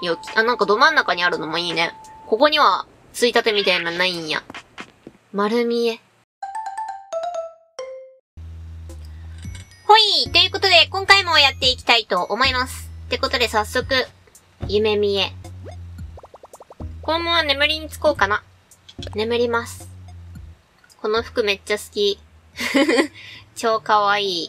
よき。あ、なんかど真ん中にあるのもいいね。ここには、ついたてみたいなのないんや。丸見え。ほい！ということで、今回もやっていきたいと思います。ってことで早速、夢見え。このまま眠りにつこうかな。眠ります。この服めっちゃ好き。超かわいい。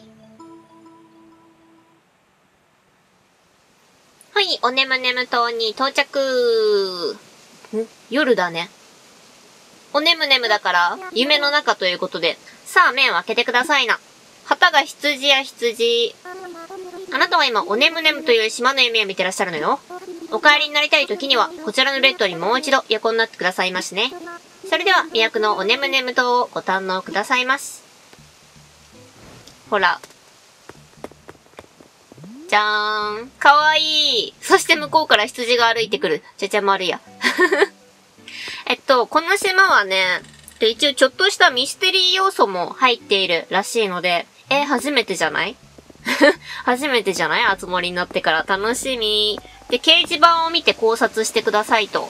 はい、おねむねむ島に到着。夜だね。おねむねむだから、夢の中ということで、さあ目を開けてくださいな。旗が羊や羊。あなたは今、おねむねむという島の夢を見てらっしゃるのよ。お帰りになりたい時には、こちらのベッドにもう一度横になってくださいましね。それでは、魅惑のおねむねむ島をご堪能くださいまし。ほら。じゃーん。かわいい。そして向こうから羊が歩いてくる。ちゃちゃ丸や。この島はね、一応ちょっとしたミステリー要素も入っているらしいので、初めてじゃない初めてじゃないあつ森になってから楽しみ。で、掲示板を見て考察してくださいと。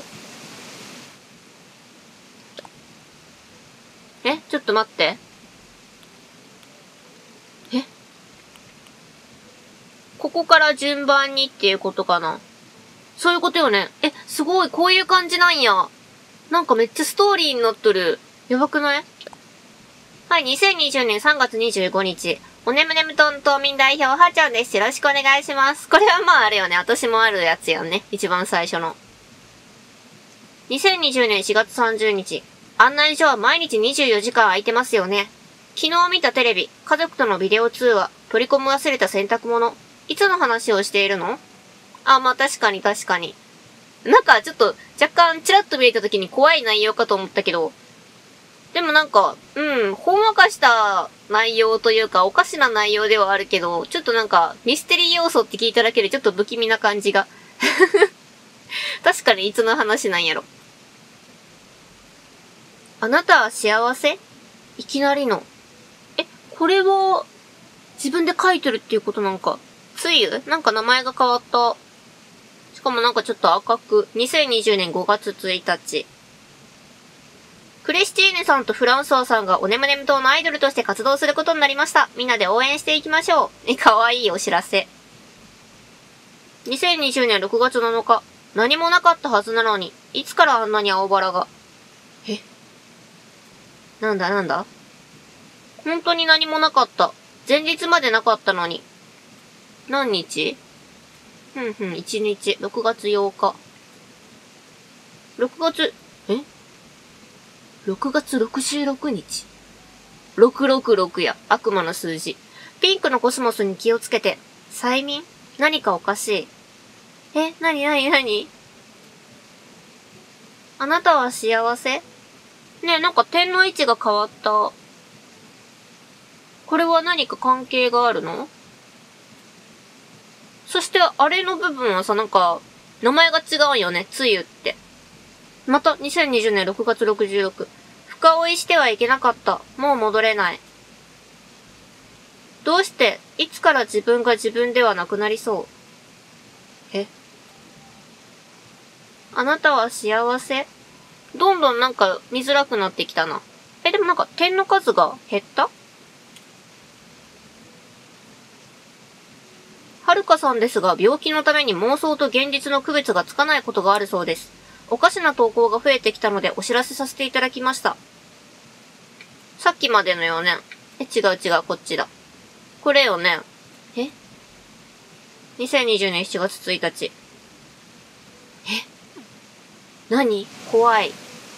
ちょっと待って。ここから順番にっていうことかな。そういうことよね。すごい、こういう感じなんや。なんかめっちゃストーリーになっとる。やばくない？はい、2020年3月25日。おねむねむとん島民代表、はーちゃんです。よろしくお願いします。これはまああれよね。私もあるやつやんね。一番最初の。2020年4月30日。案内所は毎日24時間空いてますよね。昨日見たテレビ、家族とのビデオ通話、取り込む忘れた洗濯物。いつの話をしているの？あ、まあ確かに確かに。なんかちょっと若干チラッと見えた時に怖い内容かと思ったけど、でもなんか、ほんわかした内容というかおかしな内容ではあるけど、ちょっとなんかミステリー要素って聞いただけでちょっと不気味な感じが。確かにいつの話なんやろ。あなたは幸せ？いきなりの。これは自分で書いてるっていうことなんか。つゆ？なんか名前が変わった。しかもなんかちょっと赤く。2020年5月1日。クリスティーネさんとフランソワさんがおねむねむ島のアイドルとして活動することになりました。みんなで応援していきましょう。かわいいお知らせ。2020年6月7日。何もなかったはずなのに、いつからあんなに青バラが。なんだ本当に何もなかった。前日までなかったのに。何日？1日。6月8日。6月66日。666や。悪魔の数字。ピンクのコスモスに気をつけて。催眠？何かおかしい。何あなたは幸せ？ねえ、なんか点の位置が変わった。これは何か関係があるの？そして、あれの部分はさ、なんか、名前が違うよね。つゆって。また、2020年6月66。深追いしてはいけなかった。もう戻れない。どうして、いつから自分が自分ではなくなりそう？あなたは幸せ？どんどんなんか見づらくなってきたな。でもなんか点の数が減った？はるかさんですが、病気のために妄想と現実の区別がつかないことがあるそうです。おかしな投稿が増えてきたのでお知らせさせていただきました。さっきまでのよね。違う、こっちだ。これよね。2020年7月1日。何？怖い。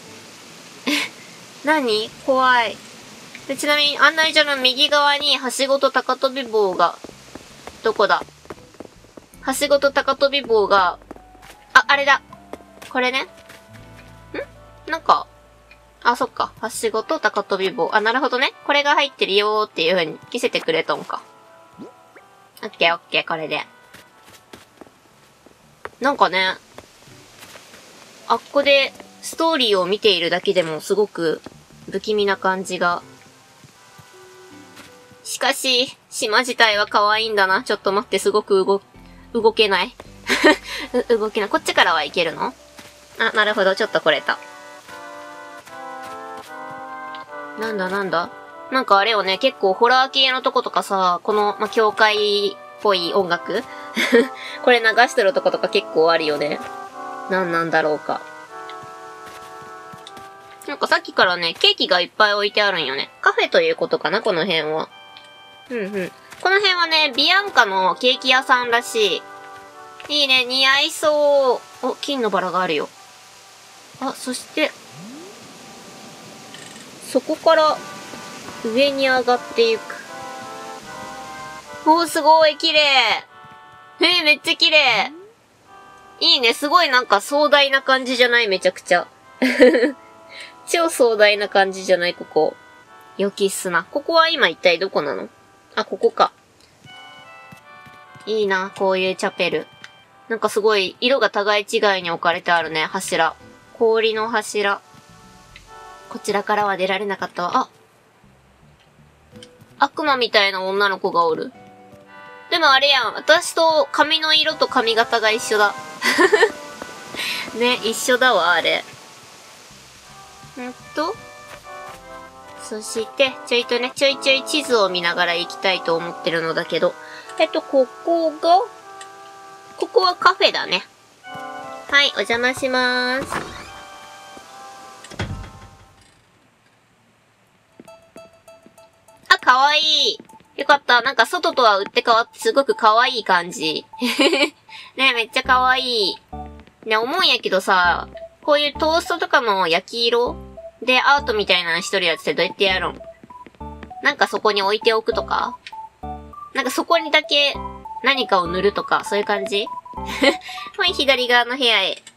何？怖い。で、ちなみに案内所の右側にはしごと高跳び棒が、どこだ？はしごと高跳び棒が、あれだ。これね。なんか、そっか。はしごと高跳び棒。なるほどね。これが入ってるよーっていう風に見せてくれとんか。オッケー、これで。なんかね、あっこでストーリーを見ているだけでもすごく不気味な感じが。しかし、島自体は可愛いんだな。ちょっと待って、すごく動けない。 動きな、こっちからはいけるの？あ、なるほど、ちょっと来れた。なんだなんだ？なんかあれよね、結構ホラー系のとことかさ、この、教会っぽい音楽これ流してるとことか結構あるよね。なんだろうか。なんかさっきからね、ケーキがいっぱい置いてあるんよね。カフェということかな、この辺は。この辺はね、ビアンカのケーキ屋さんらしい。いいね、似合いそう。お、金のバラがあるよ。あ、そして、そこから上に上がっていく。おー、すごい綺麗。めっちゃ綺麗。いいね、すごいなんか壮大な感じじゃない？めちゃくちゃ。超壮大な感じじゃない？ここ。良きっすな。ここは今一体どこなの？あ、ここか。いいな、こういうチャペル。なんかすごい色が互い違いに置かれてあるね、柱。氷の柱。こちらからは出られなかったわ。あ、悪魔みたいな女の子がおる。でもあれやん、私と髪の色と髪型が一緒だ。ね、一緒だわ、あれ。そして、ちょいちょい地図を見ながら行きたいと思ってるのだけど。ここはカフェだね。はい、お邪魔しまーす。あ、かわいい。よかった。なんか外とは打って変わってすごくかわいい感じ。ね、めっちゃかわいい。ね、思うんやけどさ、こういうトーストとかの焼き色でアートみたいなのしとるやつってどうやってやるん？なんかそこに置いておくとか？なんかそこにだけ何かを塗るとか、そういう感じ？はい、左側の部屋へ。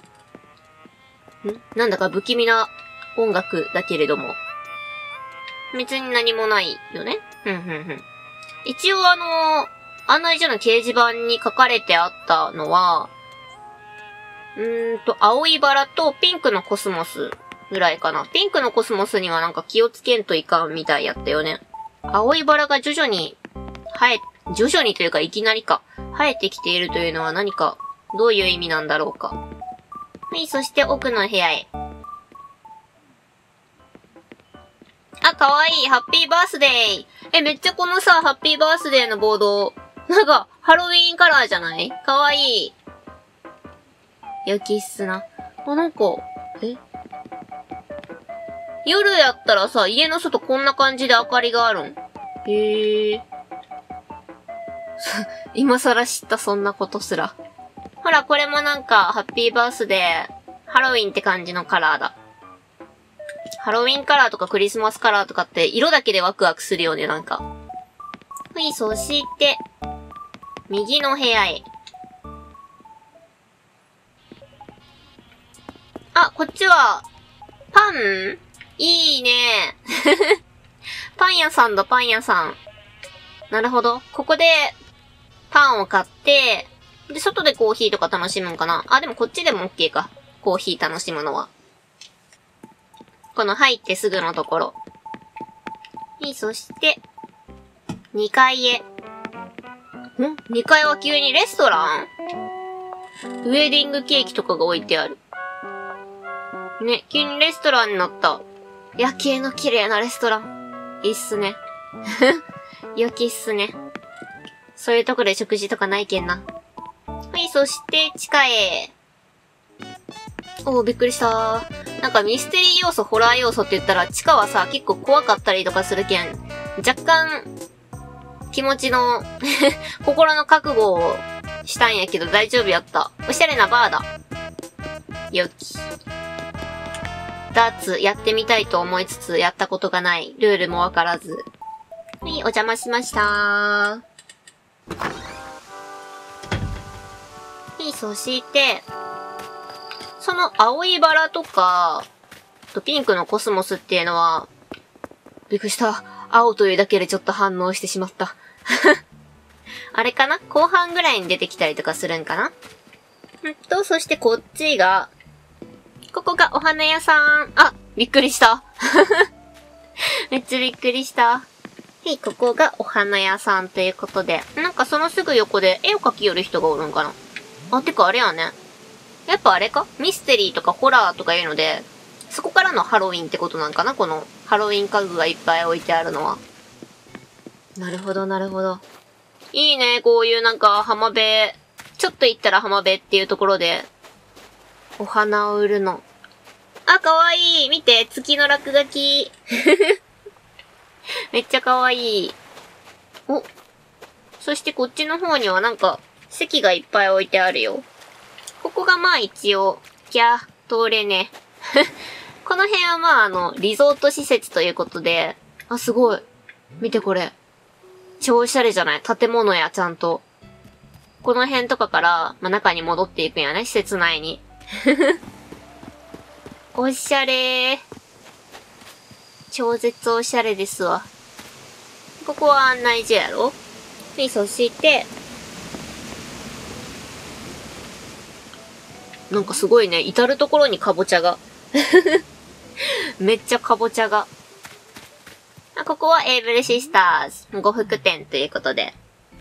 なんだか不気味な音楽だけれども。別に何もないよね。一応案内所の掲示板に書かれてあったのは、青いバラとピンクのコスモスぐらいかな。ピンクのコスモスにはなんか気をつけんといかんみたいやったよね。青いバラが徐々にというかいきなりか、生えてきているというのは何か、どういう意味なんだろうか。はい、そして奥の部屋へ。あ、かわいい。ハッピーバースデー。めっちゃこのさ、ハッピーバースデーのボード、なんか、ハロウィーンカラーじゃない？かわいい。良きっすな。あ、なんか、夜やったらさ、家の外こんな感じで明かりがあるん？へー。今更知ったそんなことすら。ほら、これもなんか、ハッピーバースデー、ハロウィンって感じのカラーだ。ハロウィンカラーとかクリスマスカラーとかって色だけでワクワクするよね、なんか。はい、そして、右の部屋へ。あ、こっちは、パン？いいね。パン屋さんだ、パン屋さん。なるほど。ここで、パンを買って、で、外でコーヒーとか楽しむんかな？あ、でもこっちでも OK か。コーヒー楽しむのは。この入ってすぐのところ。そして、2階へ。2階は急にレストラン？ウェディングケーキとかが置いてある。ね、急にレストランになった。夜景の綺麗なレストラン。いいっすね。良きっすね。そういうとこで食事とかないけんな。はい、そして、地下へ。びっくりしたー。なんかミステリー要素、ホラー要素って言ったら、地下はさ、結構怖かったりとかするけん、若干、気持ちの、心の覚悟をしたんやけど大丈夫やった。おしゃれなバーだ。よき。ダーツやってみたいと思いつつ、やったことがない。ルールもわからず。はい、お邪魔しましたー。はい、そして、その青いバラとか、ピンクのコスモスっていうのは、びっくりした。青というだけでちょっと反応してしまった。あれかな？後半ぐらいに出てきたりとかするんかな？そしてこっちが、ここがお花屋さん。あ、びっくりした。めっちゃびっくりした。はい、ここがお花屋さんということで、なんかそのすぐ横で絵を描き寄る人がおるんかな？ あ、てかあれやね。やっぱあれかミステリーとかホラーとかいうので、そこからのハロウィンってことなんかな、このハロウィン家具がいっぱい置いてあるのは。なるほど、なるほど。いいね、こういうなんか浜辺、ちょっと行ったら浜辺っていうところで、お花を売るの。あ、かわいい。見て、月の落書き。めっちゃかわいい。お。そしてこっちの方にはなんか、席がいっぱい置いてあるよ。ここがまあ一応、通れね。この辺はまあリゾート施設ということで、あ、すごい。見てこれ。超おしゃれじゃない？建物やちゃんと。この辺とかから、まあ中に戻っていくんやね、施設内に。おしゃれー。超絶おしゃれですわ。ここは案内所やろ？で、そして、なんかすごいね、至るところにかぼちゃが。めっちゃかぼちゃが。ここはエイブルシスターズ呉服店ということで。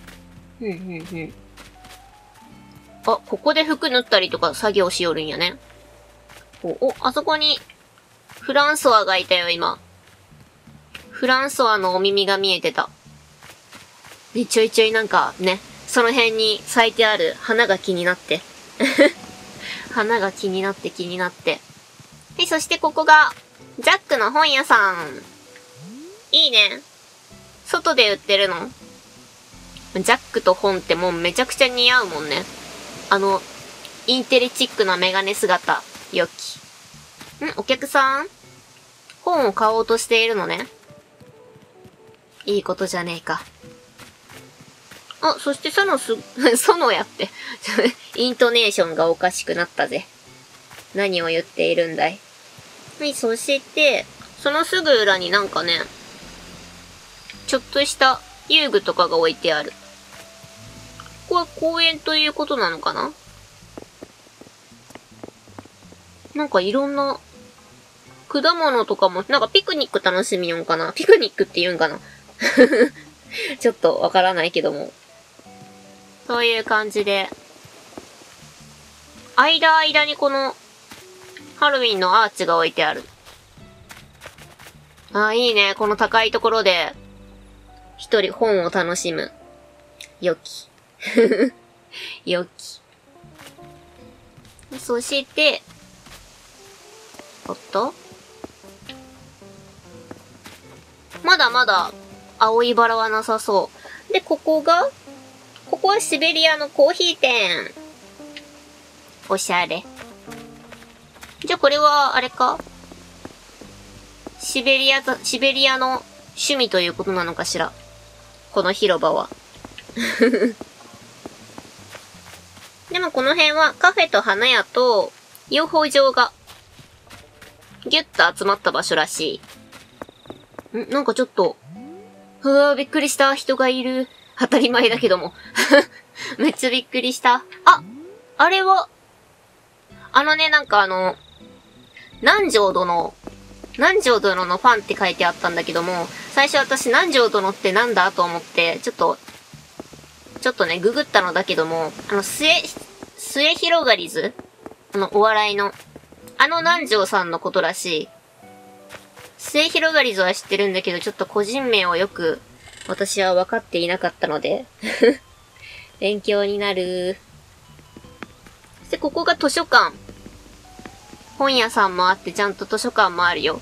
あ、ここで服縫ったりとか作業しよるんやね。お、あそこに、フランソワがいたよ、今。フランソワのお耳が見えてた。で、ちょいちょいなんかね、その辺に咲いてある花が気になって。花が気になって。はい、そしてここが、ジャックの本屋さん。いいね。外で売ってるの？ジャックと本ってもうめちゃくちゃ似合うもんね。インテリチックなメガネ姿。良き。お客さん？本を買おうとしているのね。いいことじゃねえか。あ、そしてソノやって。イントネーションがおかしくなったぜ。何を言っているんだい。はい、そして、そのすぐ裏になんかね、ちょっとした遊具とかが置いてある。ここは公園ということなのかな？なんかいろんな、果物とかも、なんかピクニック楽しみよんかな？ピクニックって言うんかな？ちょっとわからないけども。そういう感じで、間にこの、ハロウィンのアーチが置いてある。あ、いいね。この高いところで、一人本を楽しむ。良き。良き。そして、おっと？まだまだ、青いバラはなさそう。で、ここはシベリアのコーヒー店。おしゃれ。じゃあこれは、あれか？シベリアの趣味ということなのかしら。この広場は。でもこの辺はカフェと花屋と養蜂場がギュッと集まった場所らしい。なんかちょっと、びっくりした。人がいる。当たり前だけども。めっちゃびっくりした。あれは、なんか南條殿のファンって書いてあったんだけども、最初私南條殿ってなんだと思って、ちょっとね、ググったのだけども、末広がりずお笑いの、南條さんのことらしい。末広がりずは知ってるんだけど、ちょっと個人名をよく、私は分かっていなかったので、勉強になる。そしてここが図書館。本屋さんもあってちゃんと図書館もあるよ。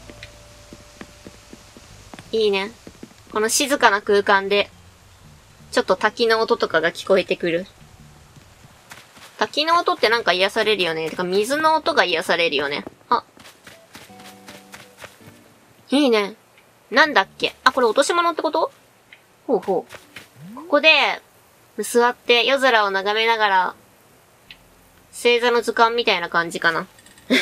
いいね。この静かな空間で、ちょっと滝の音とかが聞こえてくる。滝の音ってなんか癒されるよね。てか水の音が癒されるよね。いいね。なんだっけ？これ落とし物ってこと？ほう。ここで、座って夜空を眺めながら、星座の図鑑みたいな感じかな。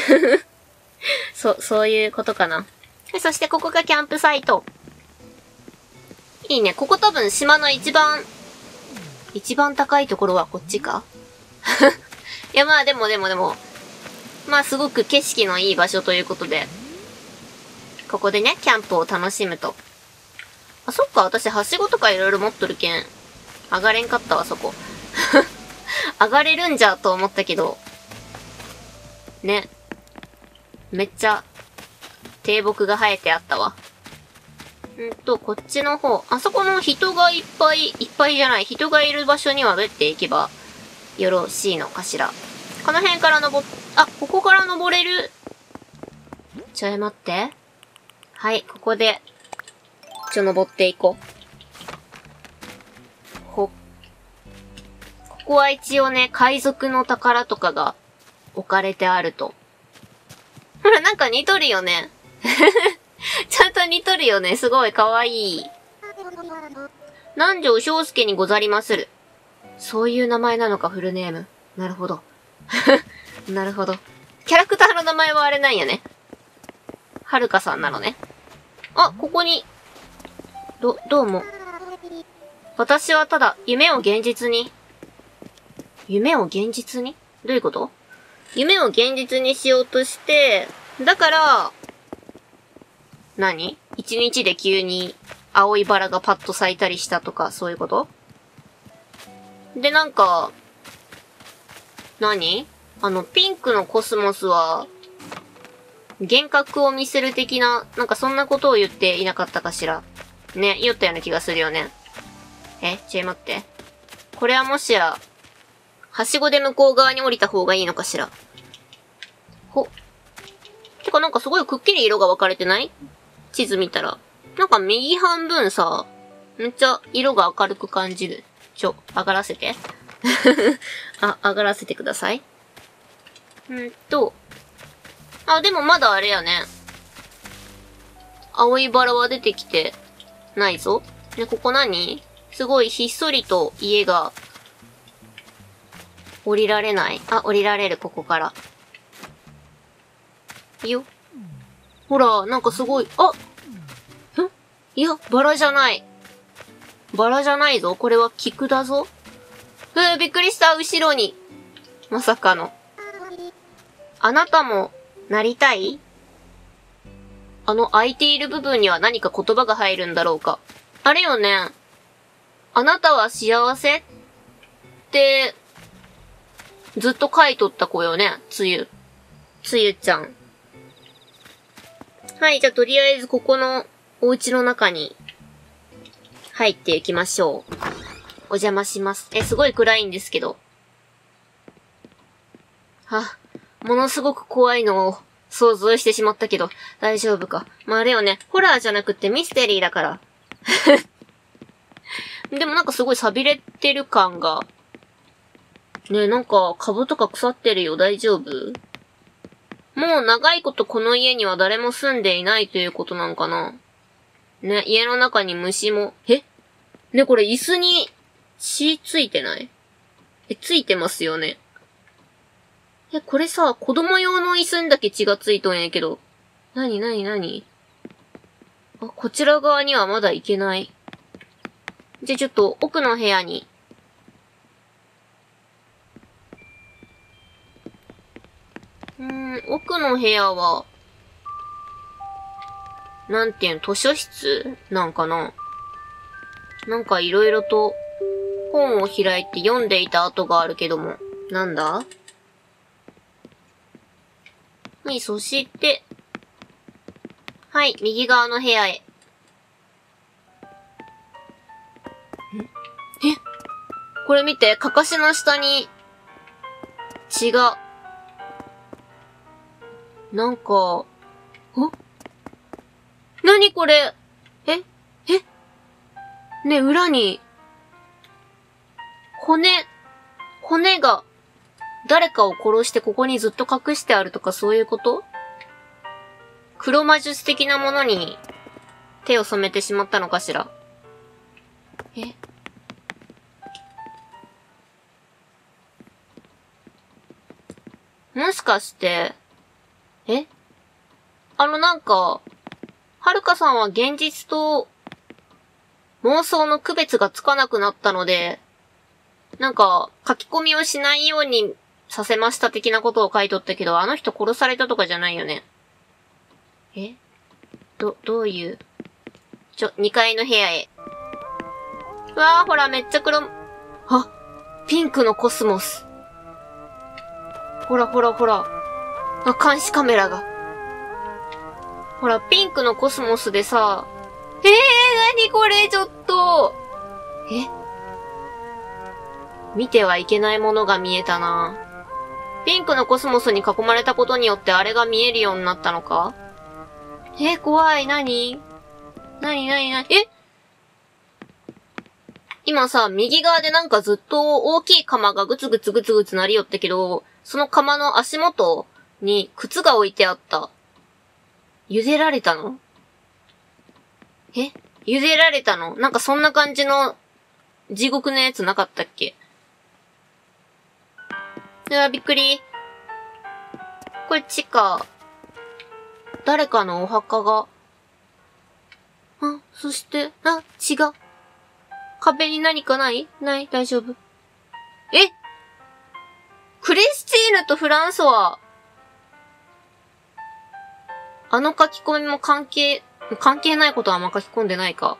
そういうことかな。そしてここがキャンプサイト。いいね。ここ多分島の一番高いところはこっちか？いやまあでも、まあすごく景色のいい場所ということで、ここでね、キャンプを楽しむと。そっか、私はしごとかいろいろ持っとるけん、上がれんかったわ、そこ。 上がれるんじゃと思ったけど。ね。めっちゃ、低木が生えてあったわ。こっちの方。あそこの人がいっぱいじゃない。人がいる場所にはどうやって行けばよろしいのかしら。この辺からここから登れる。ちょい待って。はい、ここで、登っていこう。ここは一応ね、海賊の宝とかが置かれてあると。ほら、なんか似とるよね。ちゃんと似とるよね。すごいかわいい。南條章介にござりまする。そういう名前なのか、フルネーム。なるほど。なるほど。キャラクターの名前はあれなんやね。はるかさんなのね。あ、ここに。どうも。私はただ、夢を現実に。夢を現実に？どういうこと？夢を現実にしようとして、だから、何？一日で急に青いバラがパッと咲いたりしたとか、そういうこと？で、なんか、何？ピンクのコスモスは、幻覚を見せる的な、なんかそんなことを言っていなかったかしら。ね、言ったような気がするよね。ちょ待って。これはもしや、はしごで向こう側に降りた方がいいのかしら。てかなんかすごいくっきり色が分かれてない？地図見たら。なんか右半分さ、めっちゃ色が明るく感じる。上がらせて。上がらせてください。でもまだあれやね。青いバラは出てきてないぞ。ね、ここ何？すごいひっそりと家が降りられない。降りられる、ここから。よ。ほら、なんかすごい、いや、バラじゃない。バラじゃないぞ。これは菊だぞ。びっくりした、後ろに。まさかの。あなたも、なりたい？空いている部分には何か言葉が入るんだろうか。あれよね。あなたは幸せって、ずっと書いとった子よね。つゆちゃん。はい、じゃあとりあえずここのお家の中に入っていきましょう。お邪魔します。すごい暗いんですけど。ものすごく怖いのを想像してしまったけど、大丈夫か。まあ、あれよね、ホラーじゃなくてミステリーだから。でもなんかすごい錆びれてる感が。ねえ、なんか株とか腐ってるよ。大丈夫？もう長いことこの家には誰も住んでいないということなんかな。ね、家の中に虫も。ね、これ椅子に血ついてない？ついてますよね。これさ、子供用の椅子にだけ血がついとんやけど。なに？こちら側にはまだ行けない。じゃあちょっと奥の部屋に。奥の部屋は、なんていうの、図書室なんかな？なんかいろいろと本を開いて読んでいた跡があるけども。なんだ？はい、そして、はい、右側の部屋へ。これ見て、かかしの下に、血が、なんか、なにこれ？ね、裏に、骨が、誰かを殺してここにずっと隠してあるとかそういうこと？黒魔術的なものに手を染めてしまったのかしら。もしかして、なんか、はるかさんは現実と妄想の区別がつかなくなったので、なんか、書き込みをしないようにさせました的なことを書いとったけど、あの人殺されたとかじゃないよね。どういう。2階の部屋へ。ほら、めっちゃピンクのコスモス。ほらほらほら。あ、監視カメラが。ほら、ピンクのコスモスでさ、なにこれ、ちょっと。見てはいけないものが見えたな。ピンクのコスモスに囲まれたことによってあれが見えるようになったのか？怖い、なに今さ、右側でなんかずっと大きい釜がグツグツグツグツ鳴りよったけど、その釜の足元に靴が置いてあった。茹でられたの？茹でられたの？なんかそんな感じの地獄のやつなかったっけ？びっくり。これ地下。誰かのお墓が。そして、血が。壁に何かない？大丈夫。クリスチーヌとフランソワ。あの書き込みも関係ないことはあんま書き込んでないか。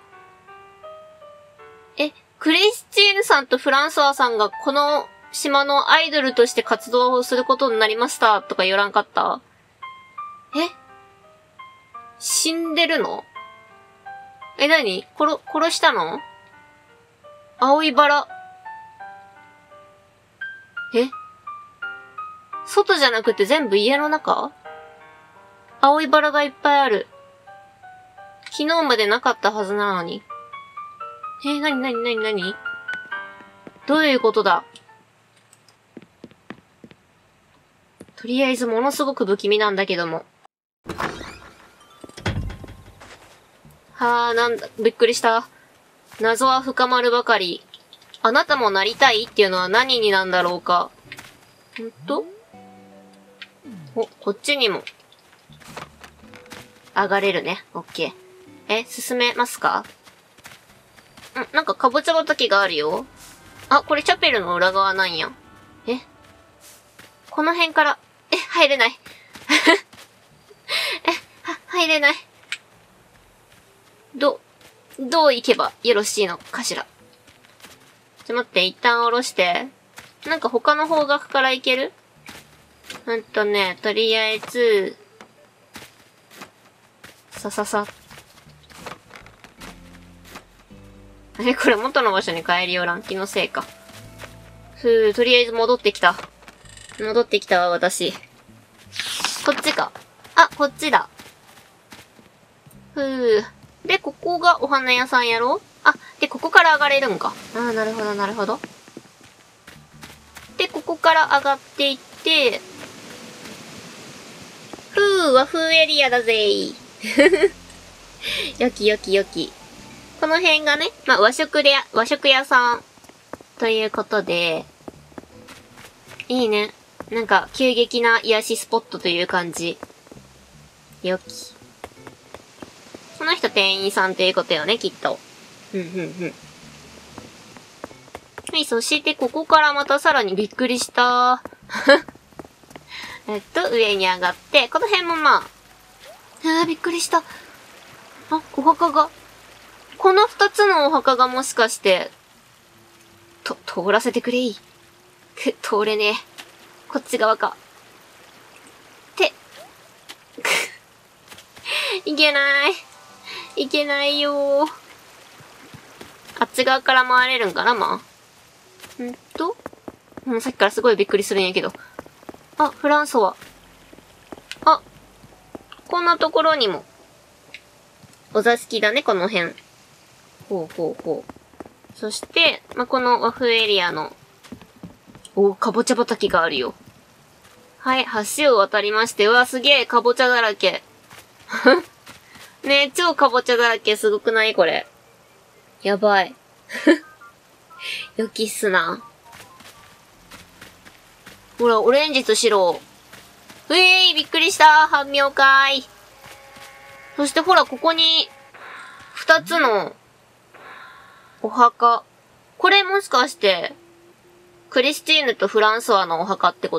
クリスチーヌさんとフランソワさんがこの島のアイドルとして活動をすることになりましたとか言わんかった？死んでるの？何？殺したの？青いバラ。外じゃなくて全部家の中？青いバラがいっぱいある。昨日までなかったはずなのに。なに？どういうことだ？とりあえずものすごく不気味なんだけども。びっくりした。謎は深まるばかり。あなたもなりたいっていうのは何になんだろうか。こっちにも。上がれるね。オッケー。進めますか？なんかかぼちゃ畑があるよ。これチャペルの裏側なんや。この辺から、入れない。入れない。どう行けばよろしいのかしら。待って、一旦下ろして。なんか他の方角から行ける？とりあえず、さ。これ元の場所に帰りよらん。気のせいか。とりあえず戻ってきたわ、私。こっちか。こっちだ。で、ここがお花屋さんやろ？で、ここから上がれるんか。なるほど。で、ここから上がっていって、和風エリアだぜー。よき。この辺がね、和食屋さん。ということで、いいね。なんか、急激な癒しスポットという感じ。よき。この人店員さんということよね、きっと。はい、そしてここからまたさらにびっくりした。上に上がって、この辺もびっくりした。お墓が。この2つのお墓がもしかして、通らせてくれい。通れねえ。こっち側か。いけないよー。あっち側から回れるんかな、さっきからすごいびっくりするんやけど。フランソワ。こんなところにも。お座敷だね、この辺。ほう。そして、この和風エリアの、かぼちゃ畑があるよ。はい、橋を渡りまして、すげえ、かぼちゃだらけ。ねえ、超かぼちゃだらけ、すごくないこれ。やばい。良きっすな。ほら、オレンジと白。びっくりした。半妙かーい。そしてほら、ここに、2つの、お墓。これもしかして、クリスティーヌとフランソワのお墓ってこと？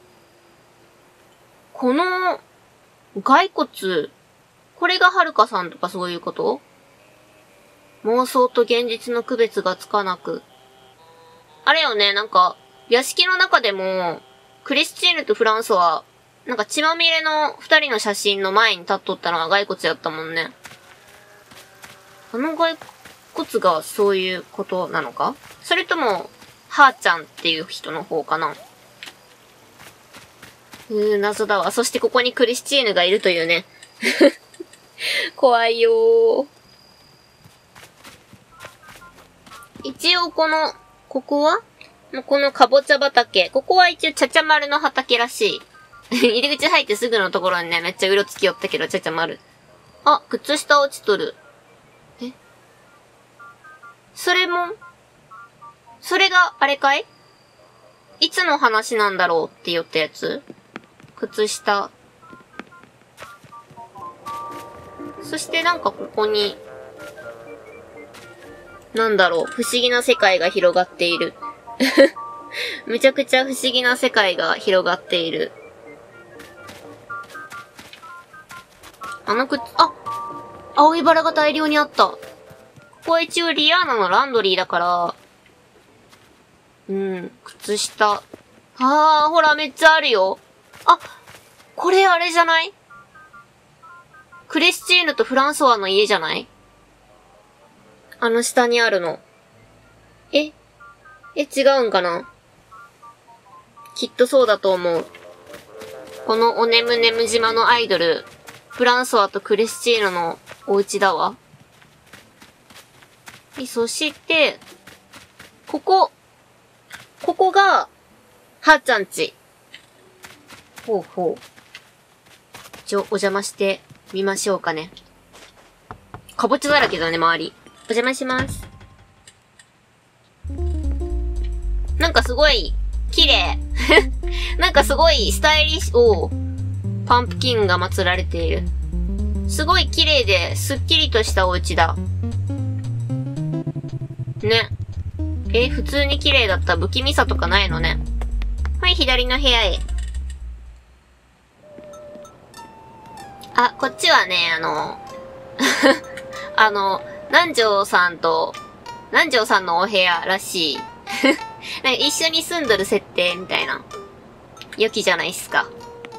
この、骸骨、これがはるかさんとかそういうこと？妄想と現実の区別がつかなく。 あれよね、なんか、屋敷の中でも、クリスチーヌとフランソワ、なんか血まみれの二人の写真の前に立っとったのが骸骨やったもんね。あの骸骨がそういうことなのか？それとも、はーちゃんっていう人の方かな？謎だわ。そしてここにクリスチーヌがいるというね。怖いよー。一応ここはこのかぼちゃ畑。ここは一応ちゃちゃ丸の畑らしい。入り口入ってすぐのところにね、めっちゃうろつきよったけど、ちゃちゃ丸。あ、靴下落ちとる。それがあれかい？いつの話なんだろうって言ったやつ？靴下。そしてなんかここに、なんだろう、不思議な世界が広がっている。めちゃくちゃ不思議な世界が広がっている。青いバラが大量にあった。ここは一応リアーナのランドリーだから、靴下。ほら、めっちゃあるよ。あ、これあれじゃない？クリスチーヌとフランソワの家じゃない？あの下にあるの。違うんかな？きっとそうだと思う。このおねむねむ島のアイドル、フランソワとクリスチーヌのお家だわ。そして、ここが、はーちゃんち。ほうほう。お邪魔してみましょうかね。かぼちゃだらけだね、周り。お邪魔します。なんかすごい、綺麗。なんかすごい、スタイリッシュ、パンプキンが祀られている。すごい綺麗で、すっきりとしたお家だ。ね。普通に綺麗だった不気味さとかないのね。はい、左の部屋へ。あ、こっちはね、南條さんのお部屋らしい。なんか一緒に住んどる設定みたいな。良きじゃないっすか。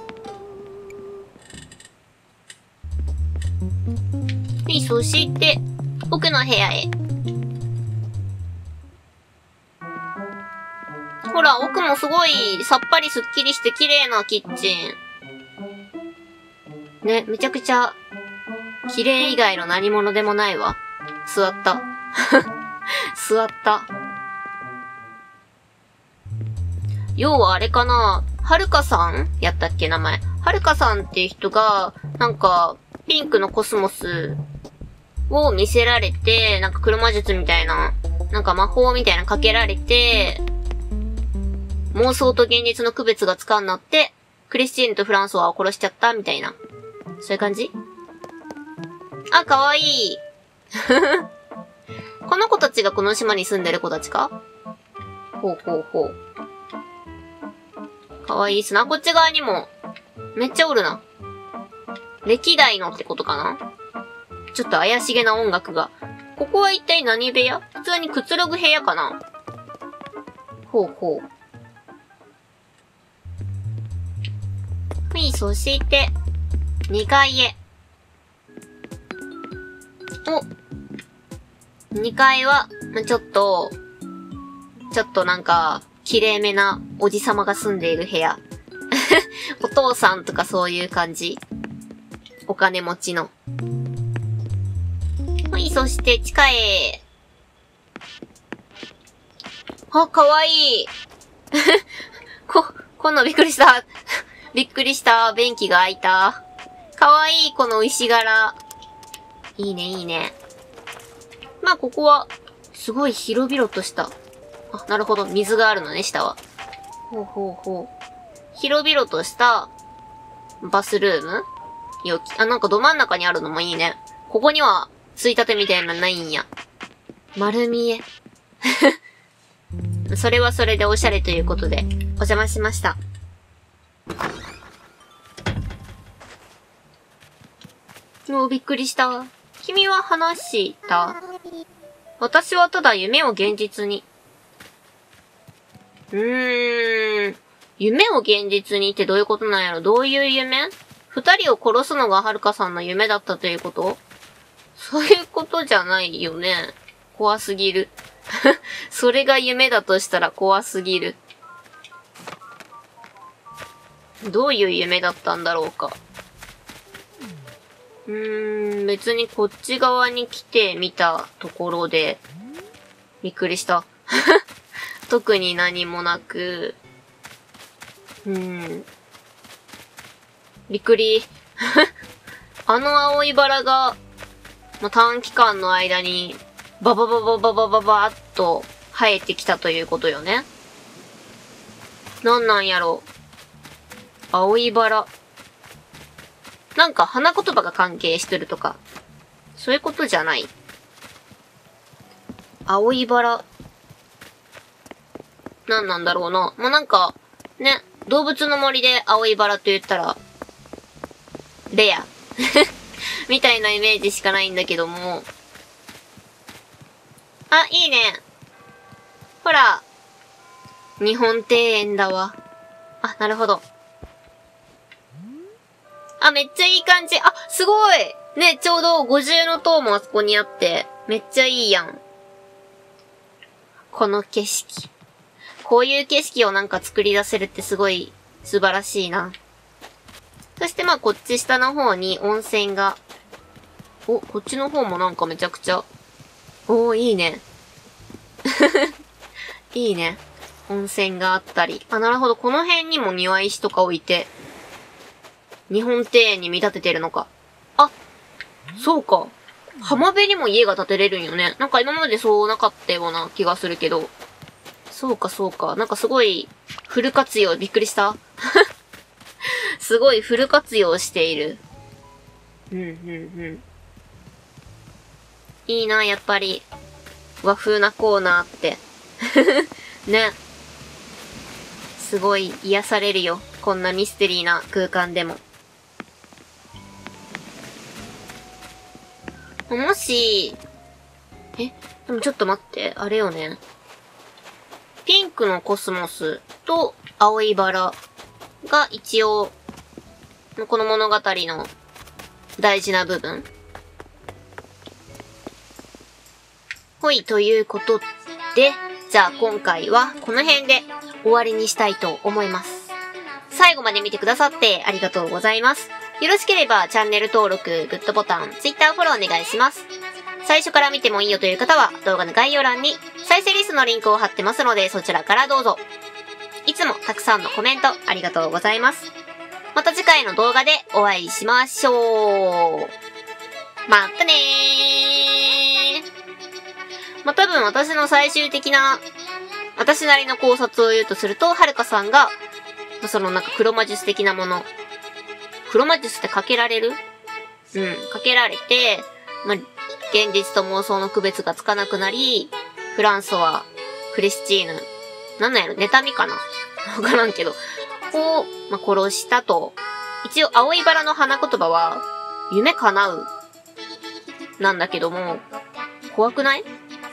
そして、奥の部屋へ。ほら、奥もすごい、さっぱりすっきりして綺麗なキッチン。ね、めちゃくちゃ、綺麗以外の何物でもないわ。座った。座った。要はあれかな？はるかさんやったっけ名前。はるかさんっていう人が、なんか、ピンクのコスモスを見せられて、なんか黒魔術みたいな、なんか魔法みたいなかけられて、妄想と現実の区別がつかんなって、クリスチーヌとフランソワを殺しちゃったみたいな。そういう感じ？あ、かわいい。この子たちがこの島に住んでる子たちか？ほうほうほう。かわいいっすな。こっち側にも、めっちゃおるな。歴代のってことかな？ちょっと怪しげな音楽が。ここは一体何部屋？普通にくつろぐ部屋かな？ほうほう。はい、そして、2階へ。2階は、ちょっとなんか、綺麗めなおじさまが住んでいる部屋。お父さんとかそういう感じ。お金持ちの。はい、そして地下へ。あ、かわいい。このびっくりした。びっくりした。便器が開いた。かわいい、この石柄。いいね、いいね。まあ、ここは、すごい広々とした。あ、なるほど。水があるのね、下は。ほうほうほう。広々とした、バスルーム？なんかど真ん中にあるのもいいね。ここには、ついたてみたいなのないんや。丸見え。それはそれでおしゃれということで、お邪魔しました。もうびっくりした。君は話した？私はただ夢を現実に。 夢を現実にってどういうことなんやろ？どういう夢？二人を殺すのがはるかさんの夢だったということ？そういうことじゃないよね。怖すぎる。それが夢だとしたら怖すぎる。どういう夢だったんだろうか。別にこっち側に来てみたところで、びっくりした。特に何もなく、びっくり。あの青いバラが、短期間の間に、ババババババババーっと生えてきたということよね。なんなんやろ。青いバラ。なんか花言葉が関係してるとか、そういうことじゃない。青いバラ。なんなんだろうな。なんか、ね、動物の森で青いバラと言ったら、レア。みたいなイメージしかないんだけども。あ、いいね。ほら。日本庭園だわ。あ、なるほど。あ、めっちゃいい感じ。あ、すごいね、ちょうど五重の塔もあそこにあって、めっちゃいいやん。この景色。こういう景色をなんか作り出せるってすごい素晴らしいな。そしてこっち下の方に温泉が。お、こっちの方もなんかめちゃくちゃ。おー、いいね。いいね。温泉があったり。あ、なるほど。この辺にも庭石とか置いて、日本庭園に見立ててるのか。あ、そうか。浜辺にも家が建てれるんよね。なんか今までそうなかったような気がするけど。そうかそうか。なんかすごい、フル活用、びっくりした。すごいフル活用している。いいな、やっぱり。和風なコーナーって。ね。すごい癒されるよ。こんなミステリーな空間でも。もし、でもちょっと待って、あれよね。ピンクのコスモスと青いバラが一応、この物語の大事な部分。ほい、ということで、じゃあ今回はこの辺で終わりにしたいと思います。最後まで見てくださってありがとうございます。よろしければチャンネル登録、グッドボタン、Twitter フォローお願いします。最初から見てもいいよという方は動画の概要欄に再生リストのリンクを貼ってますのでそちらからどうぞ。いつもたくさんのコメントありがとうございます。また次回の動画でお会いしましょう。またねー。多分私の最終的な、私なりの考察を言うとすると、はるかさんが、そのなんか黒魔術的なもの。黒魔術ってかけられる？かけられて、現実と妄想の区別がつかなくなり、フランソワ、クリスチーヌ、なんなんやろ、妬みかなわからんけど、を、殺したと。一応、青いバラの花言葉は、夢叶う。なんだけども、怖くない？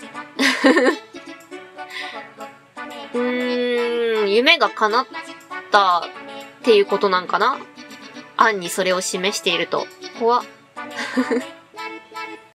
夢が叶ったっていうことなんかな？暗にそれを示していると。怖っ。